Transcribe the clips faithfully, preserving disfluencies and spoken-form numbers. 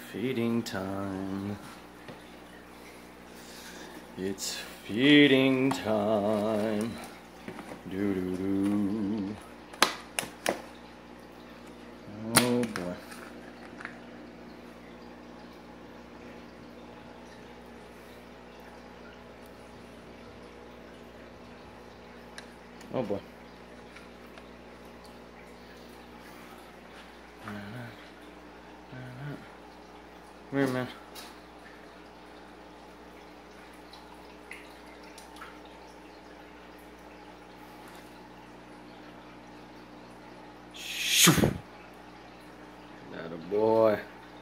Feeding time. It's feeding time. Doo doo doo. Oh boy. Oh boy. Come here, man. Shoo! That a boy.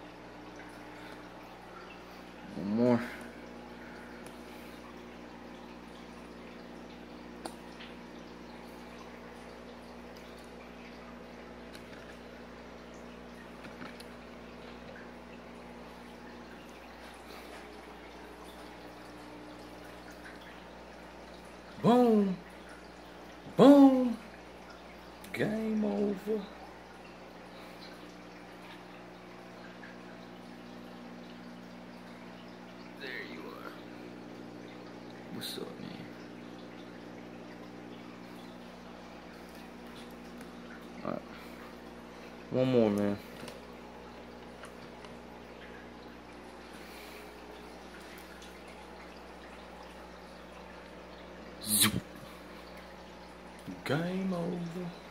One more. Boom. Boom. Game over. There you are. What's up, man? Alright. One more, man. Zoop. Game over.